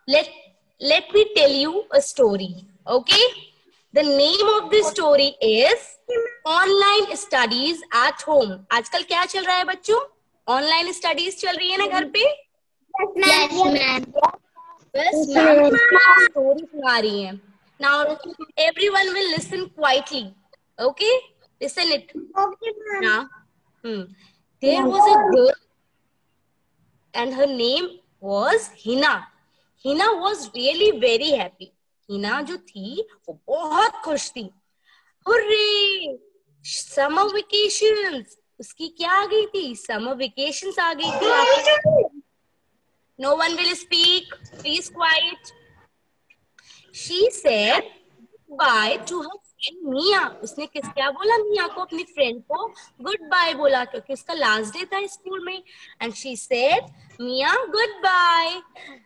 let me tell you a story. Okay? The name of this story is Online Studies at Home. आजकल क्या चल रहा है बच्चों? ऑनलाइन स्टडीज चल रही है ना घर पे? Yes, ma'am. बस मैम स्टोरी सुना रही है. Now everyone will listen quietly. Okay? Listen it. Okay, ma'am. Now, there was a girl and her name was Hina. Hina was really very happy. Hina जो थी वो बहुत खुश थी. Hooray! Summer vacations. उसकी क्या आ गई थी? Summer vacations आ गई थी. No one will speak. Please quiet. She said bye to her friend Mia. उसने क्या बोला मिया को, अपनी फ्रेंड को गुड बाय बोला क्योंकि उसका लास्ट डे था स्कूल में. And she said Mia goodbye.